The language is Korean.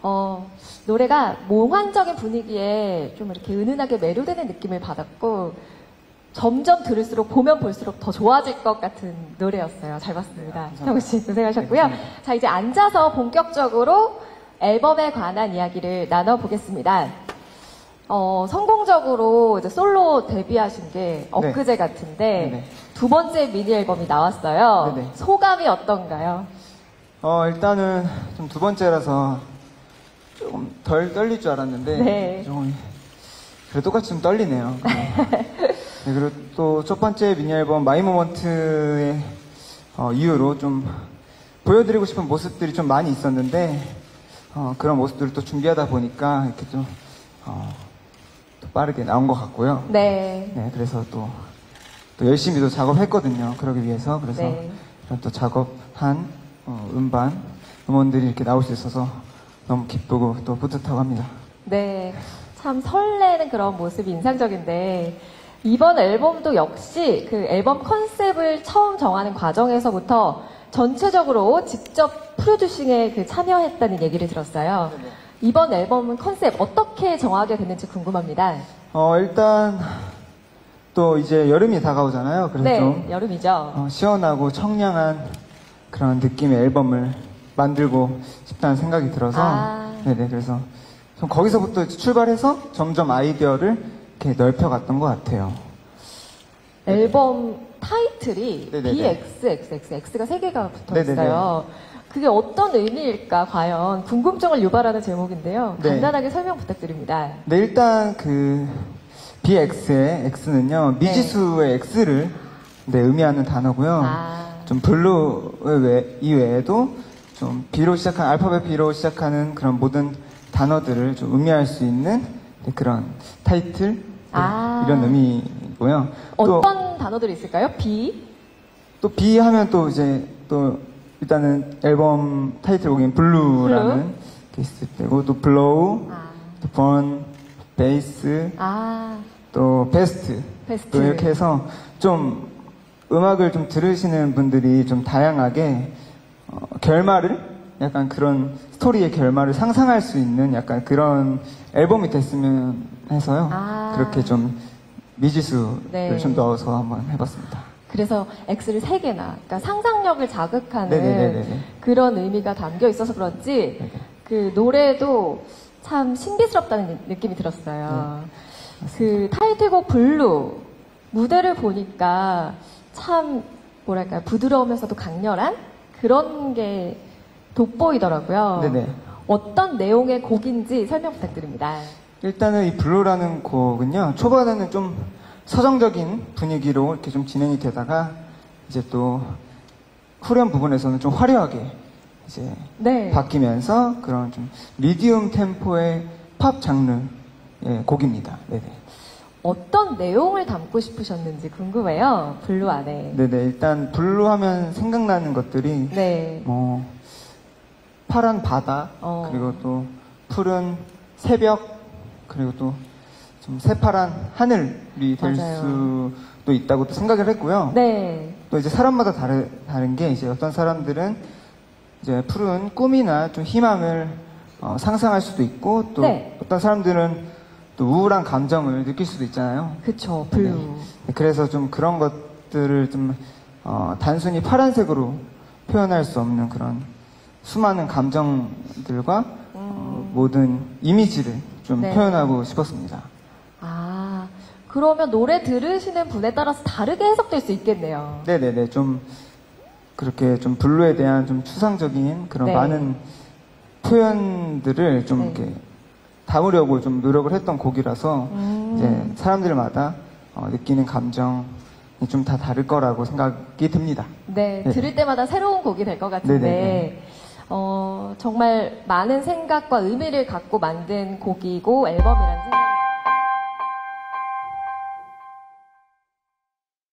노래가 몽환적인 분위기에 좀 이렇게 은은하게 매료되는 느낌을 받았고, 점점 들을수록 보면 볼수록 더 좋아질 것 같은 노래였어요. 잘 봤습니다. 형우 씨 고생하셨고요. 자, 이제 앉아서 본격적으로 앨범에 관한 이야기를 나눠보겠습니다. 성공적으로 이제 솔로 데뷔하신 게 엊그제 같은데 네네. 두 번째 미니 앨범이 나왔어요. 네네. 소감이 어떤가요? 일단은 좀 두 번째라서 조금 덜 떨릴 줄 알았는데 네. 좀 그래도 똑같이 좀 떨리네요. 네, 그리고 또 첫 번째 미니 앨범 마이 모먼트의 이후로 좀 보여드리고 싶은 모습들이 좀 많이 있었는데 그런 모습들을 또 준비하다 보니까 이렇게 좀 또 빠르게 나온 것 같고요. 네. 네, 그래서 또 열심히 또 작업했거든요. 그러기 위해서. 그래서 네. 이런 또 작업한 음반, 음원들이 이렇게 나올 수 있어서 너무 기쁘고 또 뿌듯하고 합니다. 네. 참 설레는 그런 모습이 인상적인데, 이번 앨범도 역시 그 앨범 컨셉을 처음 정하는 과정에서부터 전체적으로 직접 프로듀싱에 참여했다는 얘기를 들었어요. 네네. 이번 앨범은 컨셉 어떻게 정하게 됐는지 궁금합니다. 일단 또 이제 여름이 다가오잖아요. 그래서 네, 좀 여름이죠. 시원하고 청량한 그런 느낌의 앨범을 만들고 싶다는 생각이 들어서 네네, 그래서 좀 거기서부터 출발해서 점점 아이디어를 이렇게 넓혀갔던 것 같아요. 앨범 타이틀이 네네네. BXXXX가 3개가 붙어 네네네. 있어요. 그게 어떤 의미일까 과연 궁금증을 유발하는 제목인데요. 네. 간단하게 설명 부탁드립니다. 네, 일단 그 BX의 X는요, 미지수의 X를 의미하는 단어고요. 좀 블루 이외에도 좀 B로 시작한, 알파벳 B로 시작하는 그런 모든 단어들을 좀 의미할 수 있는 그런 타이틀, 이런 의미고요. 어떤 단어들이 있을까요? B? 또 B 하면 또 이제 또 일단은 앨범 타이틀곡인 블루라는 게 있을 때고, 또 블로우, 또 번, 베이스, 또 베스트. 또 이렇게 해서 좀 음악을 좀 들으시는 분들이 좀 다양하게 결말을, 약간 그런 스토리의 결말을 상상할 수 있는 약간 그런 앨범이 됐으면 해서요. 그렇게 좀 미지수를 좀 넣어서 한번 해봤습니다. 그래서 X를 3개나, 그러니까 상상력을 자극하는 네네네네. 그런 의미가 담겨 있어서 그런지 네네. 그 노래도 참 신비스럽다는 느낌이 들었어요. 그 타이틀곡 블루 무대를 보니까 참 뭐랄까요, 부드러우면서도 강렬한 그런 게 돋보이더라고요. 네네. 어떤 내용의 곡인지 설명 부탁드립니다. 일단은 이 블루라는 곡은요, 초반에는 좀 서정적인 분위기로 이렇게 좀 진행이 되다가 이제 또 후렴 부분에서는 좀 화려하게 이제 바뀌면서 그런 좀 미디움 템포의 팝 장르의 곡입니다. 네네. 어떤 내용을 담고 싶으셨는지 궁금해요. 블루 안에. 네네. 일단 블루 하면 생각나는 것들이 뭐 파란 바다, 그리고 또 푸른 새벽, 그리고 또 좀 새파란 하늘이 될 수도 있다고 또 생각을 했고요. 또 이제 사람마다 다른 게, 이제 어떤 사람들은 이제 푸른 꿈이나 좀 희망을 상상할 수도 있고, 또 어떤 사람들은 또 우울한 감정을 느낄 수도 있잖아요. 그쵸, 블루. 네, 그래서 좀 그런 것들을 좀 단순히 파란색으로 표현할 수 없는 그런 수많은 감정들과 모든 이미지를 좀 표현하고 싶었습니다. 그러면 노래 들으시는 분에 따라서 다르게 해석될 수 있겠네요. 네네네. 좀 그렇게 좀 블루에 대한 좀 추상적인 그런 많은 표현들을 좀 이렇게 담으려고 좀 노력을 했던 곡이라서 이제 사람들마다 느끼는 감정이 좀 다 다를 거라고 생각이 듭니다. 네, 들을 때마다 새로운 곡이 될 것 같은데 정말 많은 생각과 의미를 갖고 만든 곡이고 앨범이라는 생각이